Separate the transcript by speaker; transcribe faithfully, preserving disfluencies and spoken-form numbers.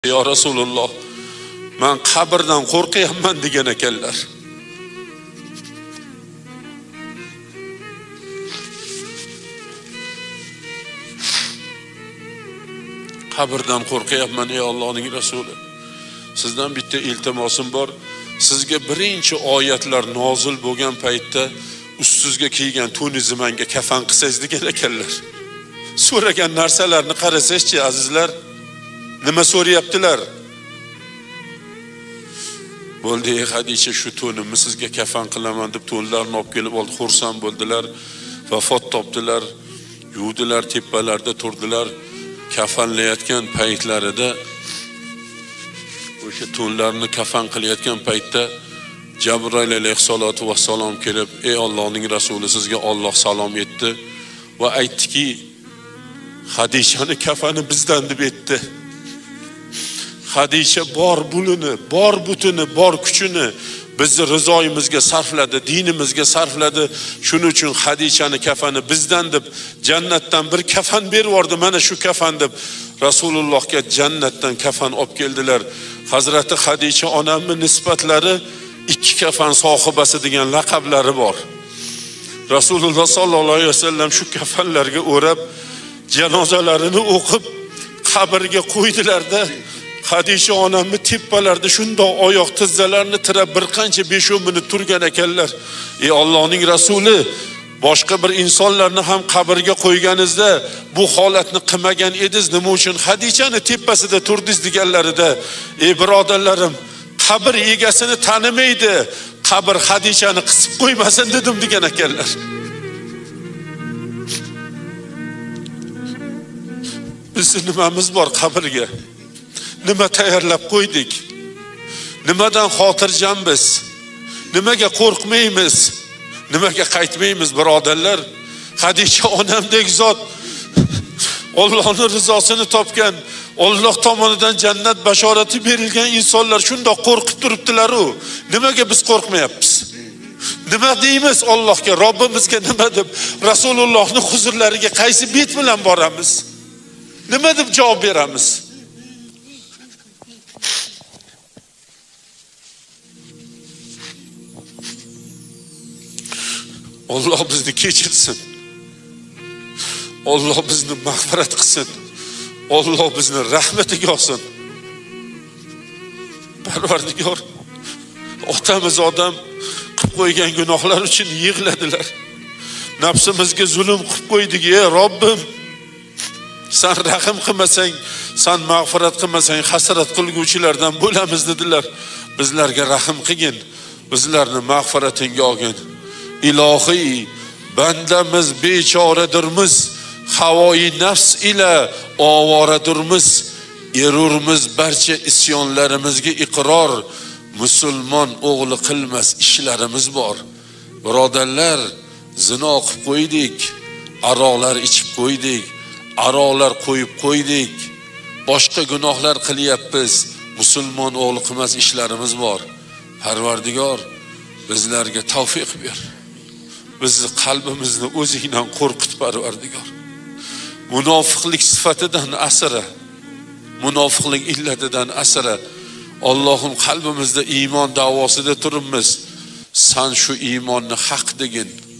Speaker 1: Ya Rasululloh, men qabrdan qo'rqyapman degan ekanlar. Qabrdan qo'rqyapman ey Allohning rasuli. Sizdan bitta iltimosim bor. Sizga birinchi oyatlar nozil bo'lgan paytda ustingizga kiygan tunizimanga kafan qilsangiz degan ekanlar. So'ragan narsalarni qarasangchi azizlar, nima so'rayaptilar? Bo'ldi, Xadicha shu to'nimni sizga kafan qilaman deb to'nlarni olib kelib oldi, xursand bo'ldilar, vafot topdilar, yuvdilar, tepalarda turdilar. Kafanlayotgan paytlarida o'sha to'nlarni kafan qilayotgan paytda Jabroil alayhisolatu vassalom kelib, ey Allohning rasuli, sizga Alloh salom etdi va aytdiki, Xadishani kafani bizdan deb aytdi. Xadisha bor bulini, bor butini, bor kuchini bizni rizoyimizga sarfladi, dinimizga sarfladi. Shuning uchun Xadishani kafani bizdan deb jannatdan bir kafan berib yubordi. Mana shu kafan deb Rasulullohga jannatdan kafan olib keldilar. Hazrati Xadisha onamning nisbatlari ikki kafan sohibasi degan laqablari bor. Rasululloh sollallohu alayhi vasallam shu kafanlarga o'rab janozalarini o'qib qabrga qo'ydilarda, Xadisha onamni tepalarda shundoq oyoq tizzalarini tirab bir qancha besh o'n minut turgan ekanlar. Ey Allohning rasuli, boshqa bir insonlarni ham qabrga qo'yganingizda bu holatni qilmagan edingiz, nima uchun Xadishani tepasida turdingiz deganlarida, ey birodarlarim, qabr egasini tanimaydi, qabr Xadishani qisib qo'ymasin dedim degan ekanlar. Bizning nimamiz bor qabrga? Nima tayyorlab qo'ydik? Nimadan xotirjammiz? Nimaga qo'rqmaymiz? Nimaga qaytmaymiz birodarlar? Xadisha onamdek zot Allohning rizosini topgan, Alloh tomonidan jannat bashorati berilgan insonlar shundoq qo'rqib turibdilar-ku. Nimaga biz qo'rqmayapmiz? Nima deymiz Allohga, Robbimizga nima deb Rasulullohning huzurlariga qaysi bet bilan boramiz? Nima deb javob beramiz? Alloh bizni kechirsin. Alloh bizni mag'firat qilsin. Alloh bizni rahmatiga olsin. Parvardigor, otamiz odam qilib qo'ygan gunohlar uchun yig'ladilar. Nafsimizga zulm qilib qo'ydik, ey Robbim. Sen rahim qilmasang, sen mag'firat qilmasang, hasrat qilguvchilardan bo'lamiz dedilar. Bizlarga rahim qilgin, bizlarni mag'firatingga olgin. İlahi, bandamiz bechoradirmiz, havoi nafs ila ovoradirmiz, erurmiz barcha isyonlarimizga iqror, musulmon o'g'li qilmas ishlarimiz bor. Birodarlar, zino qilib qo'ydik, aroqlar ichib qo'ydik, aroqlar qo'yib qo'ydik, boshqa gunohlar qilyapmiz, musulmon o'g'li qilmas ishlarimiz bor. Parvardigor, bizlarga tavfiq ber. Bizni qalbimizni o'zingdan qo'rqit Parvardigor. Munofiqlik sifatidan asra, munofiqlik illatidan asra. Allohim qalbimizda iymon davosida turibmiz. Sen shu iymonni haq degin.